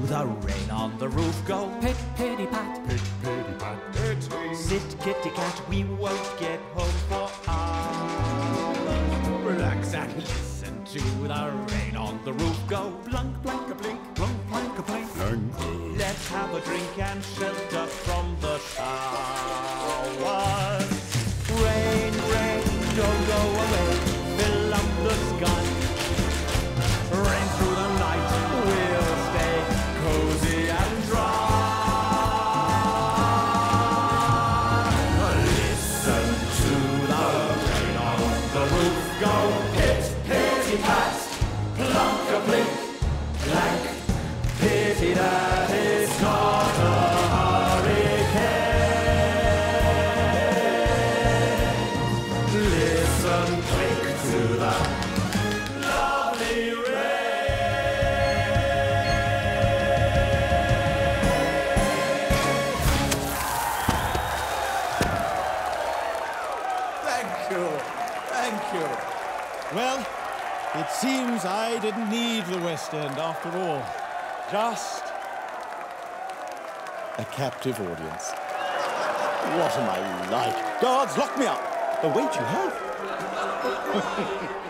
the rain on the roof go. Pit, pitty, pat, pit, pitty, pat, pitty. Sit, kitty, cat, we won't get home for hours. Relax and listen to the rain on the roof go. Blunk, blank, a blink, blunk, blank, a blink. Let's have a drink and shelter from the showers. Rain, rain, don't go away. Fill up the sky. Rain through the night, we'll stay cozy and dry. Listen to the rain on the roof go. Pit, pitty, pat, plunk a blink, blank, pity that it's not a hurricane. Listen quick to the lovely Thank you. Well, it seems I didn't need the West End after all. Just a captive audience. What am I like? Guards, lock me up. Oh, wait, you have.